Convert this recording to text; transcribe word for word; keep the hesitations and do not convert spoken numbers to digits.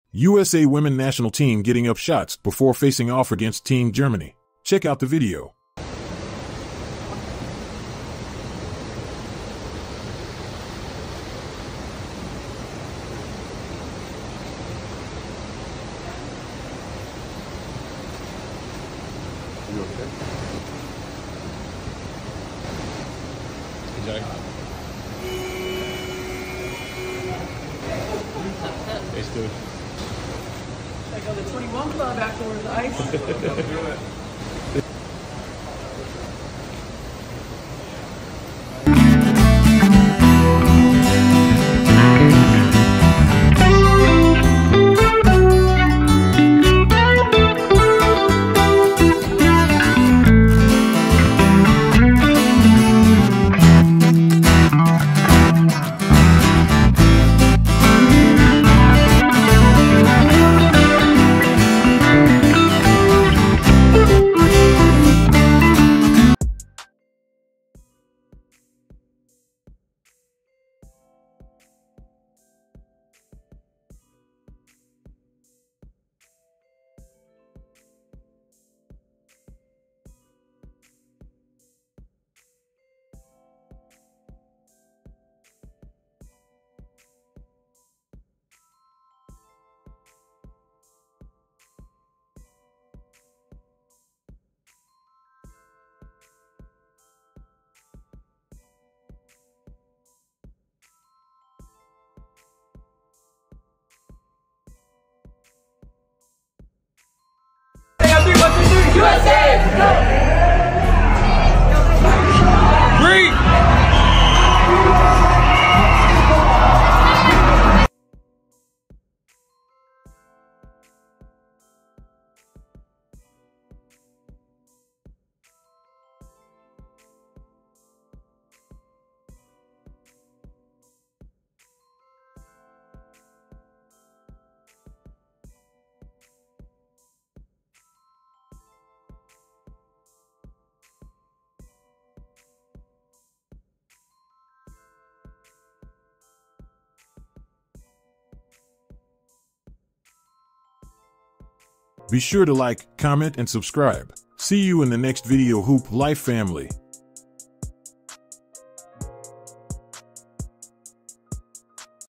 U S A women national team getting up shots before facing off against Team Germany. Check out the video. You okay? Hey, Jack. Hey, Stu. I go to the twenty-one Club afterwards, ice. U S A! Go! Be sure to like, comment, and subscribe. See you in the next video, Hoop Life family.